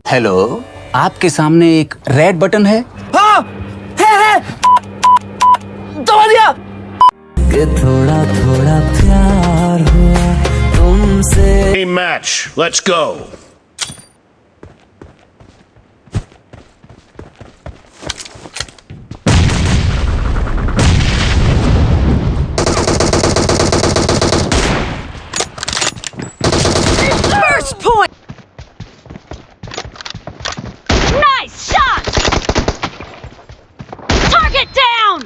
Hello, आपके सामने एक रेड बटन है। हाँ, है। दबा दिया। कि थोड़ा थोड़ा प्यार हुआ तुमसे। Match, let's go. First point. Nice shot. Target down.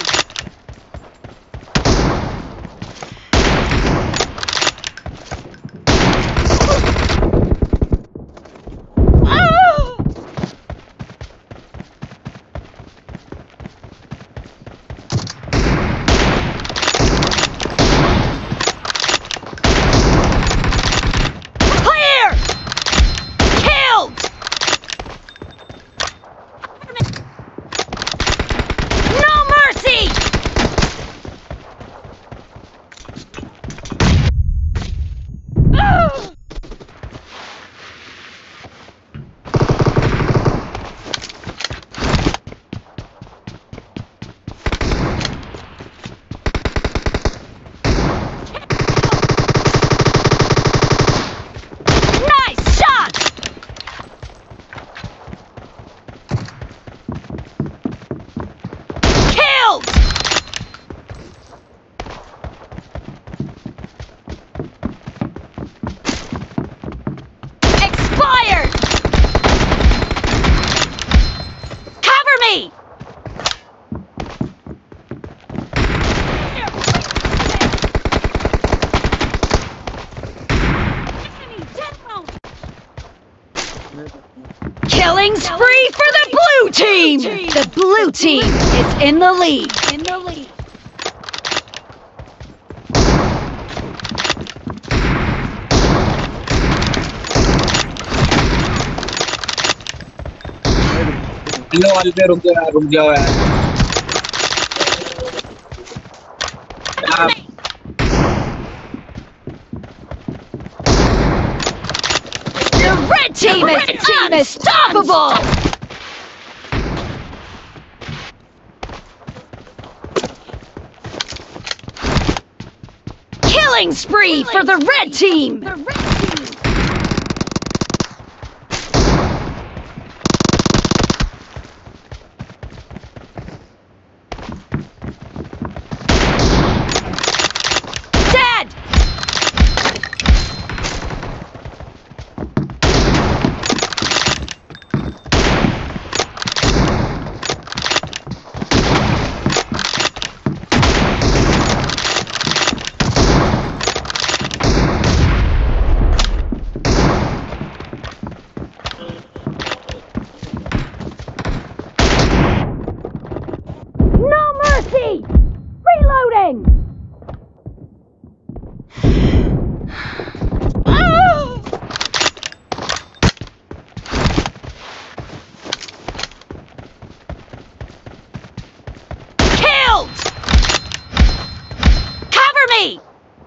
Killing spree for the blue team! The blue team is in the lead. Hello वाले पे रुक जाओ यार। The red team is unstoppable! Killing spree for the red team! Reloading! Killed! Cover me!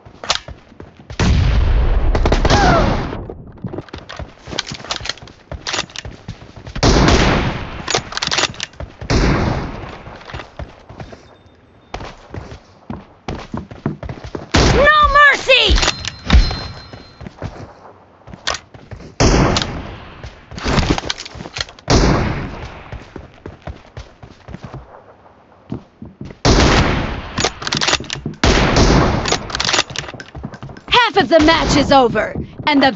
Half of the match is over, and the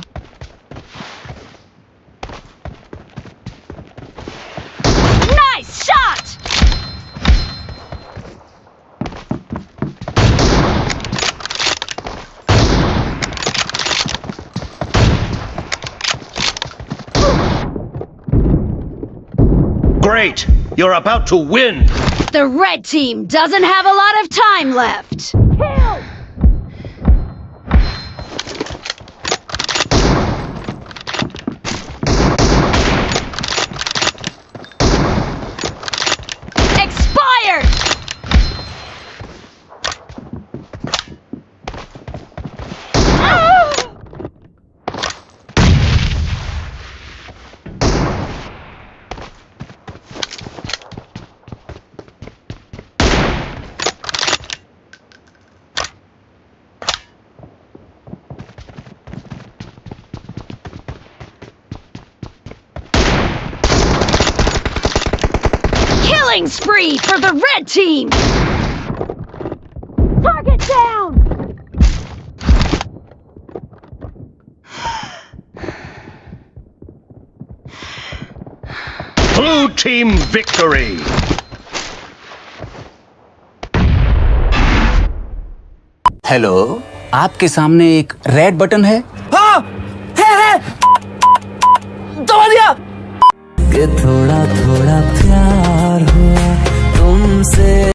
nice shot! Great! You're about to win! The red team doesn't have a lot of time left. Kill! Killing spree for the red team! Target down! Blue team victory! Hello, आपके सामने एक red button है। हाँ है दबा दिया। कि थोड़ा थोड़ा प्यार हुआ तुमसे।